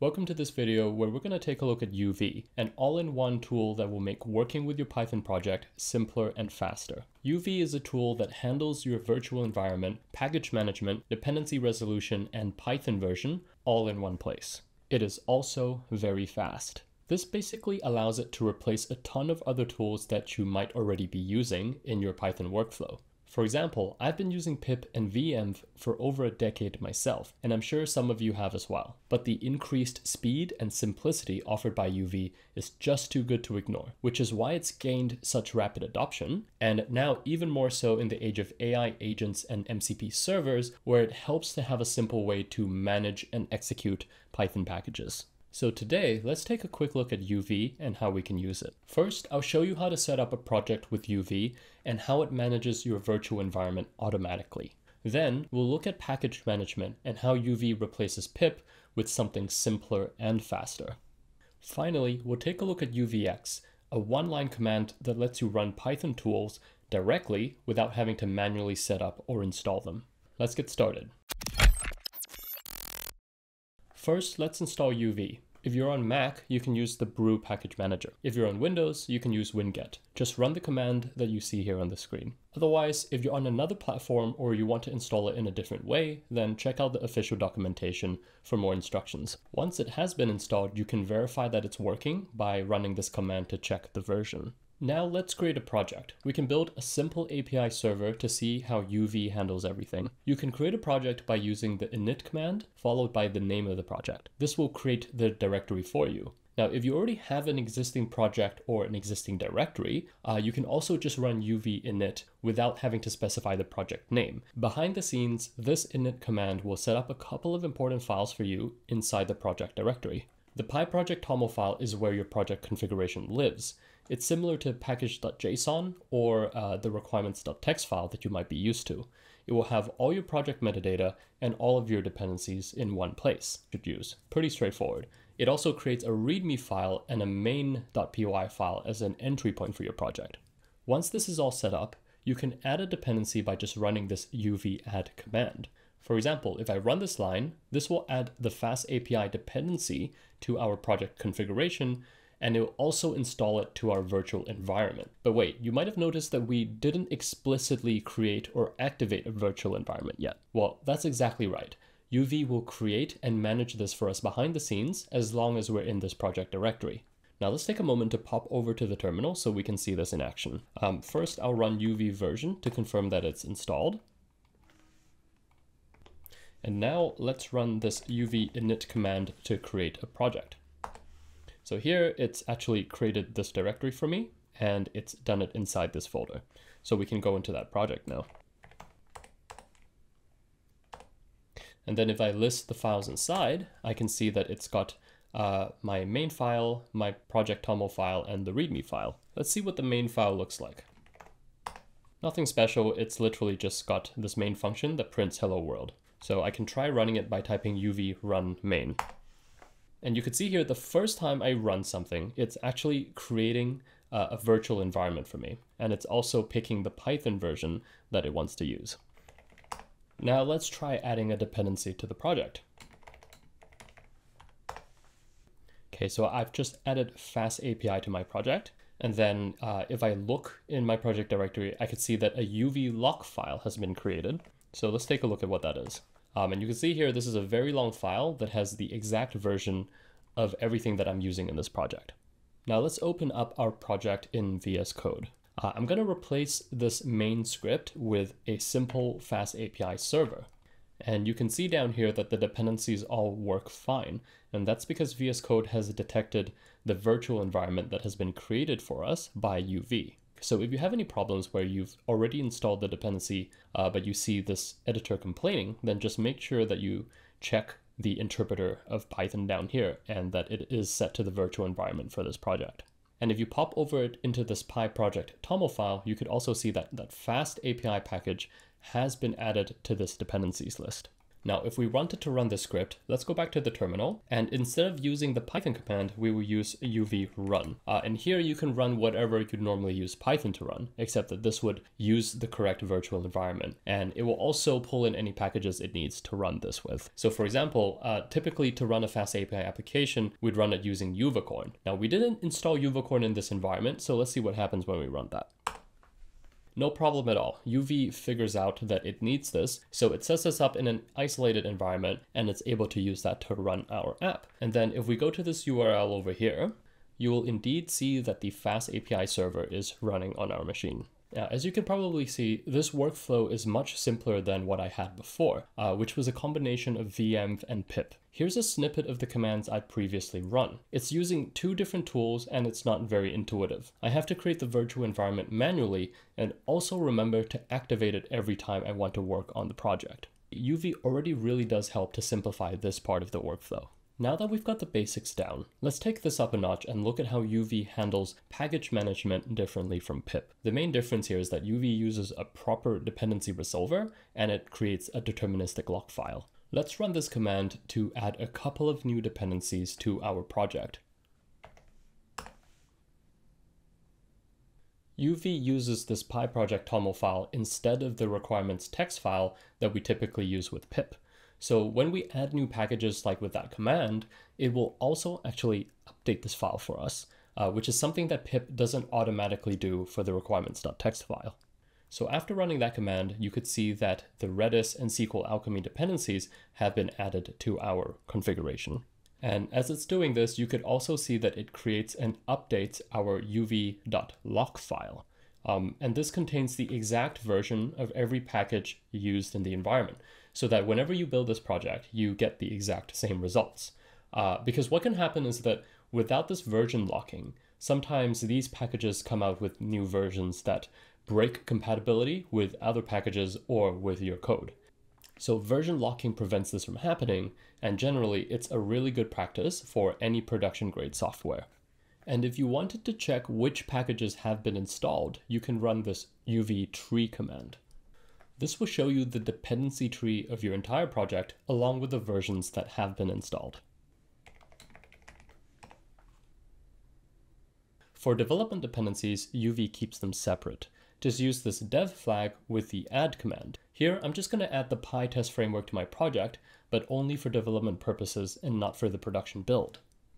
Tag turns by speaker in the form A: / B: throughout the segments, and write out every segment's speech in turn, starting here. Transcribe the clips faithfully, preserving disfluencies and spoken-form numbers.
A: Welcome to this video where we're going to take a look at U V, an all-in-one tool that will make working with your Python project simpler and faster. U V is a tool that handles your virtual environment, package management, dependency resolution, and Python version all in one place. It is also very fast. This basically allows it to replace a ton of other tools that you might already be using in your Python workflow. For example, I've been using pip and virtualenv for over a decade myself, and I'm sure some of you have as well. But the increased speed and simplicity offered by U V is just too good to ignore, which is why it's gained such rapid adoption, and now even more so in the age of A I agents and M C P servers, where it helps to have a simple way to manage and execute Python packages. So today, let's take a quick look at U V and how we can use it. First, I'll show you how to set up a project with U V and how it manages your virtual environment automatically. Then, we'll look at package management and how U V replaces pip with something simpler and faster. Finally, we'll take a look at U V X, a one-line command that lets you run Python tools directly without having to manually set up or install them. Let's get started. First, let's install U V. If you're on Mac, you can use the brew package manager. If you're on Windows, you can use winget. Just run the command that you see here on the screen. Otherwise, if you're on another platform or you want to install it in a different way, then check out the official documentation for more instructions. Once it has been installed, you can verify that it's working by running this command to check the version. Now let's create a project. We can build a simple A P I server to see how U V handles everything. You can create a project by using the init command followed by the name of the project. This will create the directory for you. Now, if you already have an existing project or an existing directory, uh, you can also just run U V init without having to specify the project name. Behind the scenes, this init command will set up a couple of important files for you inside the project directory. The pyproject.toml file is where your project configuration lives. It's similar to package.json or uh, the requirements.txt file that you might be used to. It will have all your project metadata and all of your dependencies in one place. Should use. Pretty straightforward. It also creates a readme file and a main.py file as an entry point for your project. Once this is all set up, you can add a dependency by just running this U V add command. For example, if I run this line, this will add the fast A P I dependency to our project configuration, and it will also install it to our virtual environment. But wait, you might have noticed that we didn't explicitly create or activate a virtual environment yet. Well, that's exactly right. U V will create and manage this for us behind the scenes as long as we're in this project directory. Now let's take a moment to pop over to the terminal so we can see this in action. Um, first, I'll run U V version to confirm that it's installed. And now let's run this U V init command to create a project. So here it's actually created this directory for me and it's done it inside this folder. So we can go into that project now. And then if I list the files inside, I can see that it's got uh, my main file, my project.toml file, and the readme file. Let's see what the main file looks like. Nothing special, it's literally just got this main function that prints hello world. So I can try running it by typing U V run main. And you can see here, the first time I run something, it's actually creating uh, a virtual environment for me. And it's also picking the Python version that it wants to use. Now let's try adding a dependency to the project. Okay, so I've just added fast A P I to my project. And then uh, if I look in my project directory, I could see that a U V lock file has been created. So let's take a look at what that is. Um, and you can see here, this is a very long file that has the exact version of everything that I'm using in this project. Now let's open up our project in V S Code. Uh, I'm going to replace this main script with a simple fast A P I server. And you can see down here that the dependencies all work fine. And that's because V S Code has detected the virtual environment that has been created for us by U V. So if you have any problems where you've already installed the dependency, uh, but you see this editor complaining, then just make sure that you check the interpreter of Python down here and that it is set to the virtual environment for this project. And if you pop over it into this pyproject.toml file, you could also see that that fast A P I package has been added to this dependencies list. Now, if we wanted to run the script, let's go back to the terminal, and instead of using the Python command, we will use uv run. Uh, and here you can run whatever you'd normally use Python to run, except that this would use the correct virtual environment, and it will also pull in any packages it needs to run this with. So for example, uh, typically to run a fast A P I application, we'd run it using uvicorn. Now, we didn't install uvicorn in this environment, so let's see what happens when we run that. No problem at all. U V figures out that it needs this, so it sets us up in an isolated environment and it's able to use that to run our app. And then if we go to this U R L over here, you will indeed see that the fast A P I server is running on our machine. Now, as you can probably see, this workflow is much simpler than what I had before, uh, which was a combination of venv and pip. Here's a snippet of the commands I'd previously run. It's using two different tools and it's not very intuitive. I have to create the virtual environment manually and also remember to activate it every time I want to work on the project. U V already really does help to simplify this part of the workflow. Now that we've got the basics down, let's take this up a notch and look at how U V handles package management differently from pip. The main difference here is that U V uses a proper dependency resolver and it creates a deterministic lock file. Let's run this command to add a couple of new dependencies to our project. U V uses this PyProject toml file instead of the requirements text file that we typically use with pip. So when we add new packages like with that command, it will also actually update this file for us, uh, which is something that pip doesn't automatically do for the requirements.txt file. So after running that command, you could see that the Redis and S Q L Alchemy dependencies have been added to our configuration. And as it's doing this, you could also see that it creates and updates our uv.lock file. Um, and this contains the exact version of every package used in the environment, so that whenever you build this project, you get the exact same results. Uh, because what can happen is that without this version locking, sometimes these packages come out with new versions that break compatibility with other packages or with your code. So version locking prevents this from happening, and generally it's a really good practice for any production grade software. And if you wanted to check which packages have been installed, you can run this uv tree command. This will show you the dependency tree of your entire project along with the versions that have been installed. For development dependencies, U V keeps them separate. Just use this dev flag with the add command. Here, I'm just going to add the PyTest framework to my project, but only for development purposes and not for the production build.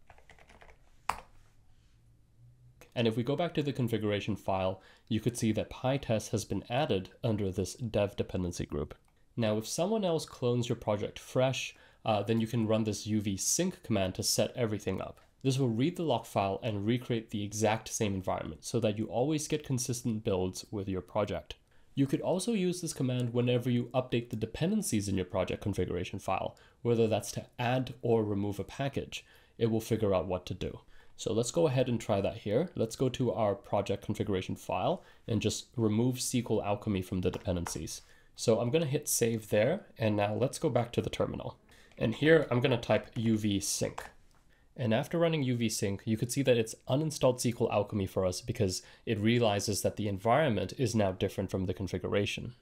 A: And if we go back to the configuration file, you could see that PyTest has been added under this dev dependency group. Now, if someone else clones your project fresh, uh, then you can run this uv sync command to set everything up. This will read the lock file and recreate the exact same environment so that you always get consistent builds with your project. You could also use this command whenever you update the dependencies in your project configuration file, whether that's to add or remove a package. It will figure out what to do. So let's go ahead and try that here. Let's go to our project configuration file and just remove S Q L Alchemy from the dependencies. So I'm going to hit save there. And now let's go back to the terminal. And here I'm going to type uv sync. And after running uv sync, you could see that it's uninstalled S Q L Alchemy for us because it realizes that the environment is now different from the configuration.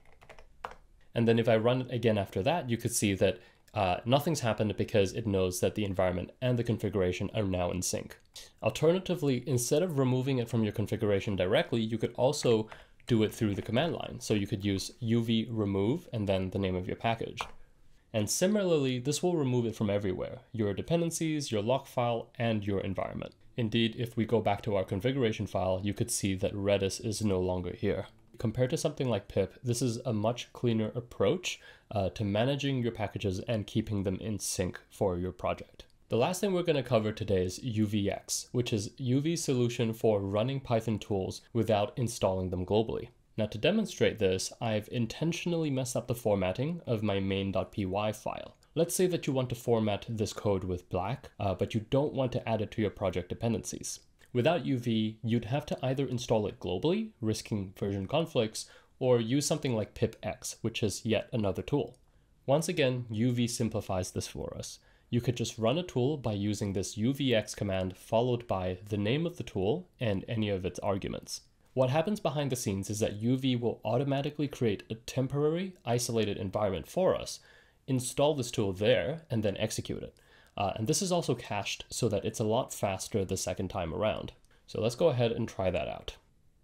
A: And then if I run it again after that, you could see that Uh, nothing's happened because it knows that the environment and the configuration are now in sync. Alternatively, instead of removing it from your configuration directly, you could also do it through the command line. So you could use uv remove and then the name of your package. And similarly, this will remove it from everywhere, your dependencies, your lock file, and your environment. Indeed, if we go back to our configuration file, you could see that Redis is no longer here. Compared to something like pip, this is a much cleaner approach uh, to managing your packages and keeping them in sync for your project. The last thing we're going to cover today is U V X, which is U V's solution for running Python tools without installing them globally. Now, to demonstrate this, I've intentionally messed up the formatting of my main.py file. Let's say that you want to format this code with black, uh, but you don't want to add it to your project dependencies. Without U V, you'd have to either install it globally, risking version conflicts, or use something like pipx, which is yet another tool. Once again, U V simplifies this for us. You could just run a tool by using this uvx command followed by the name of the tool and any of its arguments. What happens behind the scenes is that U V will automatically create a temporary, isolated environment for us, install this tool there, and then execute it. Uh, and this is also cached so that it's a lot faster the second time around. So let's go ahead and try that out.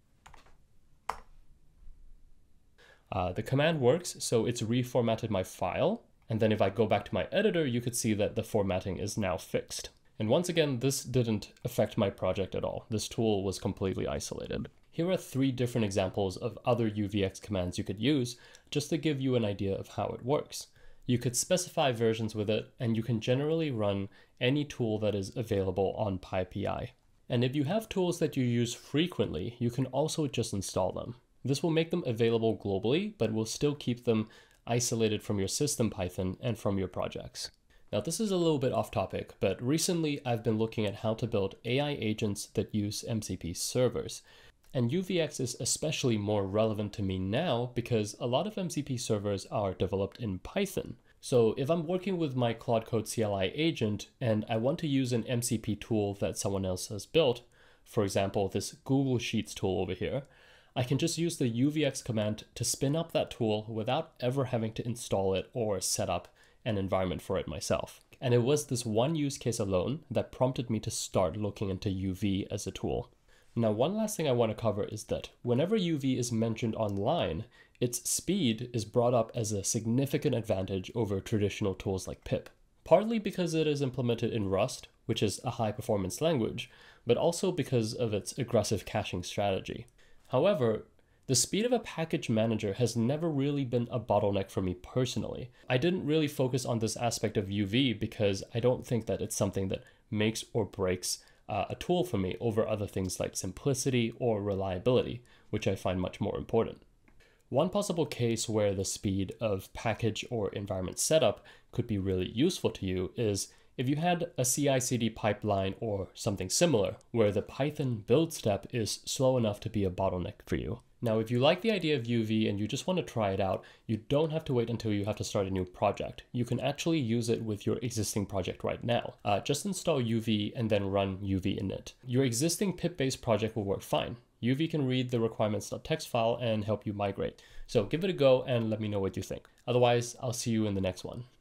A: Uh, the command works, so it's reformatted my file. And then if I go back to my editor, you could see that the formatting is now fixed. And once again, this didn't affect my project at all. This tool was completely isolated. Here are three different examples of other U V X commands you could use just to give you an idea of how it works. You could specify versions with it, and you can generally run any tool that is available on PyPI. And if you have tools that you use frequently, you can also just install them. This will make them available globally, but will still keep them isolated from your system Python and from your projects. Now, this is a little bit off topic, but recently I've been looking at how to build A I agents that use M C P servers. And U V X is especially more relevant to me now because a lot of M C P servers are developed in Python. So if I'm working with my Claude Code C L I agent and I want to use an M C P tool that someone else has built, for example, this Google Sheets tool over here, I can just use the U V X command to spin up that tool without ever having to install it or set up an environment for it myself. And it was this one use case alone that prompted me to start looking into U V as a tool. Now, one last thing I want to cover is that whenever U V is mentioned online, its speed is brought up as a significant advantage over traditional tools like pip. Partly because it is implemented in Rust, which is a high-performance language, but also because of its aggressive caching strategy. However, the speed of a package manager has never really been a bottleneck for me personally. I didn't really focus on this aspect of U V because I don't think that it's something that makes or breaks uh, a tool for me over other things like simplicity or reliability, which I find much more important. One possible case where the speed of package or environment setup could be really useful to you is if you had a C I C D pipeline or something similar, where the Python build step is slow enough to be a bottleneck for you. Now, if you like the idea of U V and you just want to try it out, you don't have to wait until you have to start a new project. You can actually use it with your existing project right now. Uh, just install U V and then run U V init. Your existing pip-based project will work fine. U V can read the requirements.txt file and help you migrate. So give it a go and let me know what you think. Otherwise, I'll see you in the next one.